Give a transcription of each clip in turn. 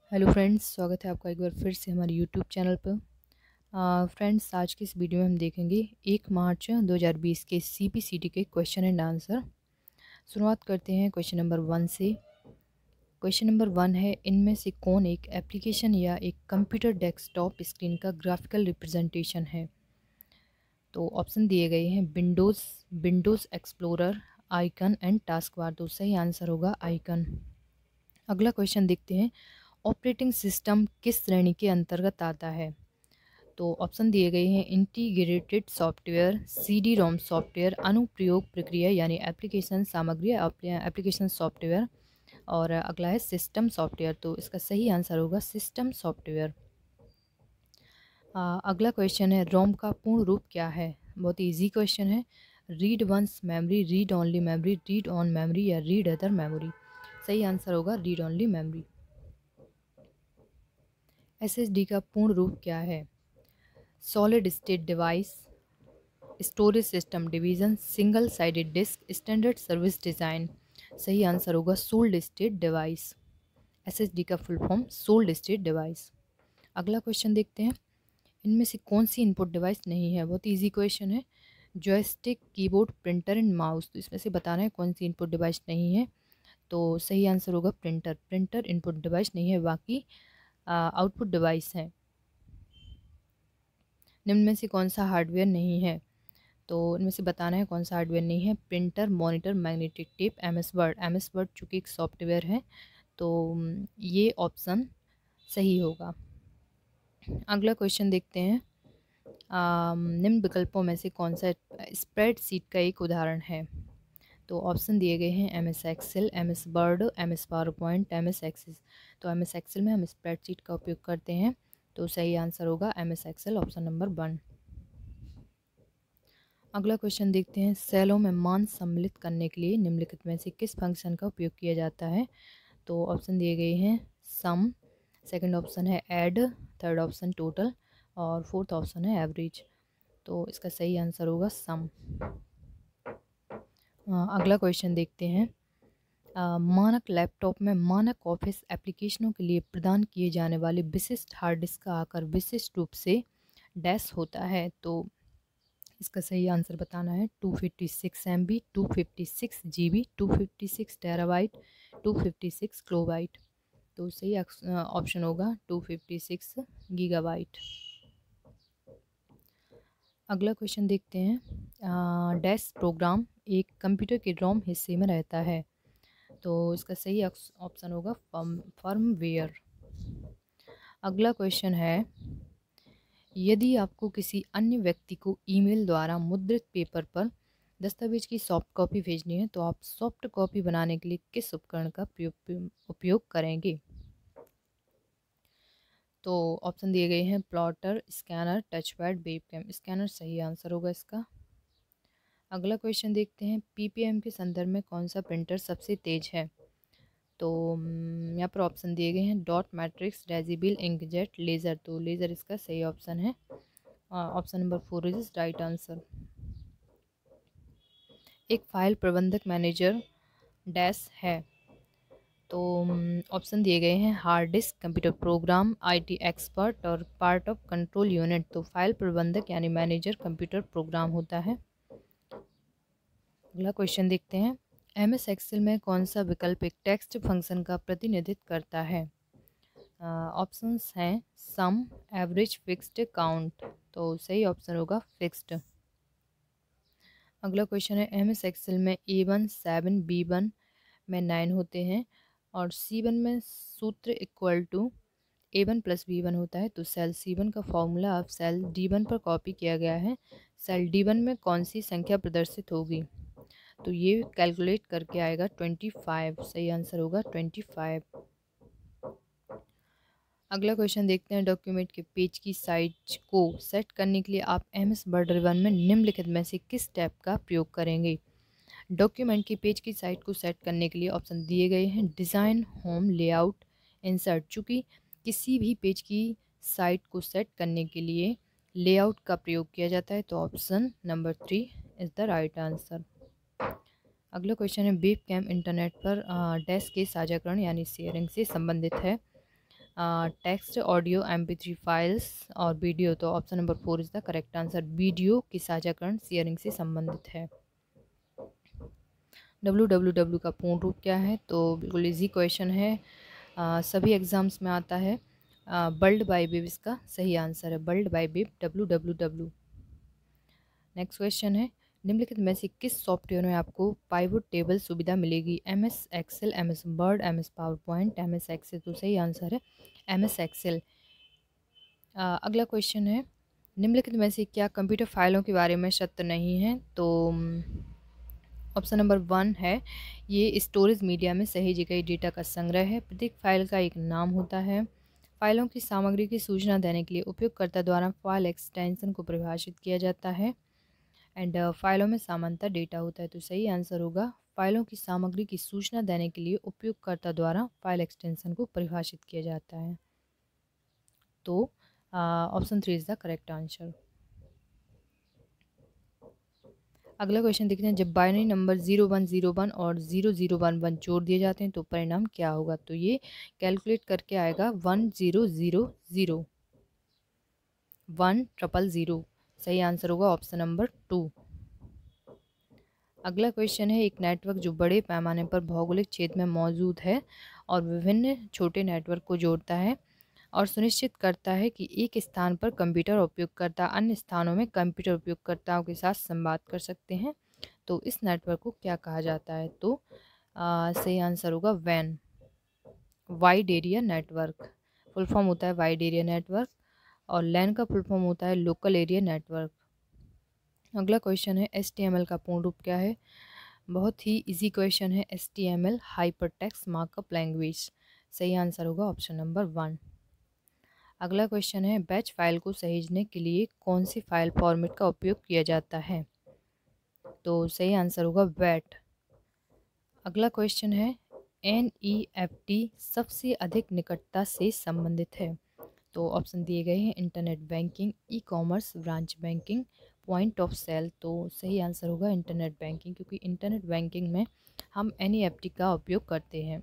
Hello friends, स्वागत है आपका एक बार फिर से हमारे यूट्यूब चैनल पर। फ्रेंड्स, आज की इस वीडियो में हम देखेंगे 1 मार्च 2020 के सीपीसीटी के क्वेश्चन एंड आंसर। शुरुआत करते हैं क्वेश्चन नंबर 1 से। क्वेश्चन नंबर 1 है, इनमें से कौन एक एप्लीकेशन या एक कंप्यूटर डेस्कटॉप स्क्रीन का ग्राफिकल रिप्रेजेंटेशन है? तो ऑप्शन दिए गए हैं Windows explorer, icon and task bar. तो सही आंसर होगा आइकन। अगला क्वेश्चन देखते हैं, ऑपरेटिंग सिस्टम किस श्रेणी के अंतर्गत आता है? तो ऑप्शन दिए गए हैं integrated software, CD ROM software, अनुप्रयोग प्रक्रिया यानी एप्लीकेशन सामग्री एप्लीकेशन सॉफ्टवेयर, और अगला है सिस्टम सॉफ्टवेयर। तो इसका सही आंसर होगा सिस्टम सॉफ्टवेयर। अगला क्वेश्चन है, रोम का पूर्ण रूप क्या है? बहुत इजी क्वेश्चन है। Read once memory, read only memory, read on memory या रीड अदर मेमोरी। सही आंसर होगा रीड ओनली मेमोरी। एसएसडी का पूर्ण रूप क्या है? Solid state device, storage system division, single sided disk, standard service design. सही आंसर होगा सोल्ड स्टेट डिवाइस। एसएसडी का full form solid state device. अगला क्वेश्चन देखते हैं, इनमें से कौन सी इनपुट डिवाइस नहीं है? बहुत इजी क्वेश्चन है। Joystick, keyboard, printer and mouse. तो इसमें से बताना है कौन सी इनपुट डिवाइस नहीं है। तो सही आंसर होगा प्रिंटर इनपुट डिवाइस नहीं है, बाकी आउटपुट डिवाइस हैं। निम्न में से कौन सा हार्डवेयर नहीं है? तो इनमें से बताना है कौन सा हार्डवेयर नहीं है। Printer, monitor, magnetic tape, M S Word चूँकि एक सॉफ्टवेयर है, तो ये ऑप्शन सही होगा। अगला क्वेश्चन देखते हैं, निम्न विकल्पों में से कौन सा स्प्रेडशीट का एक उदाहरण है? तो ऑप्शन दिए गए हैं M S Excel, M S Word, M S PowerPoint, M S Access. तो एम एस एक्सेल में हम स्प्रेडशीट का उपयोग करते हैं, तो सही आंसर होगा M S Excel, option number 1। अगला क्वेश्चन देखते हैं, सेलों में मान सम्मिलित करने के लिए निम्नलिखित में से किस फंक्शन का उपयोग किया जाता है? तो ऑप्शन दिए गए हैं सम, सेकंड ऑप्शन है ऐड, थर्ड ऑप्शन टोटल, और फोर्थ ऑप्शन है एवरेज। तो इसका सही आंसर होगा सम। अगला क्वेश्चन देखते हैं, मानक लैपटॉप में मानक ऑफिस एप्लीकेशनों के लिए प्रदान किए जाने वाले विशिष्ट हार्ड डिस्क का आकार विशिष्ट रूप से डैश होता है। तो इसका सही आंसर बताना है 256 MB, 256 GB, 256 टेराबाइट, 256 किलोबाइट। तो सही ऑप्शन होगा 256 गीगाबाइट। अगला क्वेश्चन देखते हैं, डैश प्रोग्राम एक कंप्यूटर के रोम हिस्से में रहता है। तो इसका सही ऑप्शन होगा फर्मवेयर। अगला क्वेश्चन है, यदि आपको किसी अन्य व्यक्ति को ईमेल द्वारा मुद्रित पेपर पर दस्तावेज की सॉफ्ट कॉपी भेजनी है, तो आप सॉफ्ट कॉपी बनाने के लिए किस उपकरण का उपयोग करेंगे? तो ऑप्शन दिए गए हैं plotter, scanner, touchpad, webcam. Scanner सही आंसर होगा इसका। अगला क्वेश्चन देखते हैं, पीपीएम के संदर्भ में कौन सा प्रिंटर सबसे तेज है? तो यहाँ पर ऑप्शन दिए गए हैं dot matrix, decibel, inkjet, laser. तो लेज़र इसका सही ऑप्शन है, option number 4 is right answer. एक फाइल प्रबंधक मैनेजर डैश है। तो ऑप्शन दिए गए हैं hard disk, computer program, IT expert और पार्ट ऑफ कंट्रोल यूनिट। तो फाइल प्रबंधक यानी मैनेजर कंप्यूटर प्रोग्राम होता है। अगला क्वेश्चन देखते हैं, एमएस एक्सेल में कौन सा विकल्प एक टेक्स्ट फंक्शन का प्रतिनिधित्व करता है? ऑप्शंस हैं सम, एवरेज, फिक्स्ड, काउंट। तो सही ऑप्शन होगा फिक्स्ड। अगला क्वेश्चन है, एमएस एक्सेल में A1 7, B1 में 9 होते हैं, और C1 में सूत्र equal to A1 plus B1 होता है। तो सेल C1 का फॉर्मूला अब सेल D1 पर कॉपी किया गया है। सेल D1 में कौन सी संख्या प्रदर्शित होगी? तो ये कैलकुलेट करके आएगा 25। सही आंसर होगा 25। अगला क्वेश्चन देखते हैं, डॉक्यूमेंट के पेज की साइज को सेट करने के लिए आप एमएस वर्ड रिबन में निम्नलिखित में से किस टैब का प्रयोग करेंगे? डॉक्यूमेंट के पेज की साइज को सेट करने के लिए ऑप्शन दिए गए हैं डिज़ाइन, होम, लेआउट, इंसर्ट। चूँकि किसी भी पेज की साइट को सेट करने के लिए लेआउट का प्रयोग किया जाता है, तो option number 3 is the right answer. अगला क्वेश्चन है, वेब कैम इंटरनेट पर डैश के साझाकरण यानी शेयरिंग से संबंधित है। टेक्स्ट, ऑडियो, MP3 फाइल्स और वीडियो। तो option number 4 is the correct answer. Video की साझाकरण शेयरिंग से संबंधित है। www का पूर्ण रूप क्या है? तो बिल्कुल इजी क्वेश्चन है, सभी एग्ज़ाम्स में आता है। वर्ल्ड वाइड वेब इसका सही आंसर है, world wide web www। Next question है, निम्नलिखित में से किस सॉफ्टवेयर में आपको पाइवट टेबल सुविधा मिलेगी? MS Excel, MS Word, MS PowerPoint, MS Excel. तो सही आंसर है MS एक्सेल। अगला क्वेश्चन है, निम्नलिखित में से क्या कंप्यूटर फाइलों के बारे में सत्य नहीं है? तो ऑप्शन नंबर 1 है, ये स्टोरेज मीडिया में सहेजी गई डेटा का संग्रह है। प्रत्येक फाइल का एक नाम होता है। फाइलों की सामग्री की सूचना देने के लिए उपयोगकर्ता द्वारा फाइल एक्सटेंशन को परिभाषित किया जाता है। एंड फाइलों में सामान्यतः डेटा होता है। तो सही आंसर होगा, फाइलों की सामग्री की सूचना देने के लिए उपयोगकर्ता द्वारा फाइल एक्सटेंशन को परिभाषित किया जाता है। तो option 3 is the correct answer. अगला क्वेश्चन देखते हैं, जब बाइनरी नंबर 0101 और 0011 जोड़ दिए जाते हैं तो परिणाम क्या होगा? तो ये कैलकुलेट करके आएगा 1000 1000। सही आंसर होगा ऑप्शन नंबर 2। अगला क्वेश्चन है, एक नेटवर्क जो बड़े पैमाने पर भौगोलिक क्षेत्र में मौजूद है और विभिन्न छोटे नेटवर्क को जोड़ता है और सुनिश्चित करता है कि एक स्थान पर कंप्यूटर उपयोगकर्ता अन्य स्थानों में कंप्यूटर उपयोगकर्ताओं के साथ संवाद कर सकते हैं, तो इस नेटवर्क को क्या कहा जाता है? तो सही आंसर होगा वैन, wide area network. Full form होता है वाइड एरिया नेटवर्क, और लैन का फुल फॉर्म होता है लोकल एरिया नेटवर्क। अगला क्वेश्चन है, HTML का पूर्ण रूप क्या है? बहुत ही इजी क्वेश्चन है, HTML हाइपरटेक्स्ट मार्कअप लैंग्वेज। सही आंसर होगा ऑप्शन नंबर 1। अगला क्वेश्चन है, बैच फाइल को सहेजने के लिए कौन सी फाइल फॉर्मेट का उपयोग किया जाता है? तो सही आंसर होगा वैट। अगला क्वेश्चन है, NEFT सबसे अधिक निकटता से संबंधित है? तो ऑप्शन दिए गए हैं, internet banking, e-commerce, branch banking, point of sale. तो सही आंसर होगा इंटरनेट बैंकिंग, क्योंकि इंटरनेट बैंकिंग में हम NEFT का उपयोग करते हैं।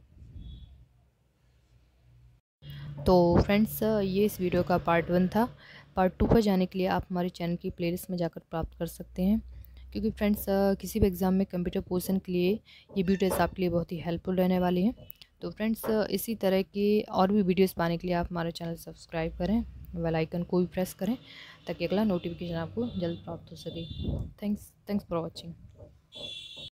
तो फ्रेंड्स, ये इस वीडियो का पार्ट 1 था। पार्ट 2 पर जाने के लिए आप हमारे चैनल की प्लेलिस्ट में जाकर प्राप्त कर सकते हैं, क्योंकि फ्रेंड्स किसी भी एग्ज़ाम में कंप्यूटर पोर्शन के लिए ये वीडियोस आपके लिए बहुत ही हेल्पफुल रहने वाली हैं। तो फ्रेंड्स, इसी तरह के और भी वीडियोस पाने के लिए आप हमारा चैनल सब्सक्राइब करें, बेल आइकन को भी प्रेस करें, ताकि अगला नोटिफिकेशन आपको जल्द प्राप्त हो सके। Thanks for watching.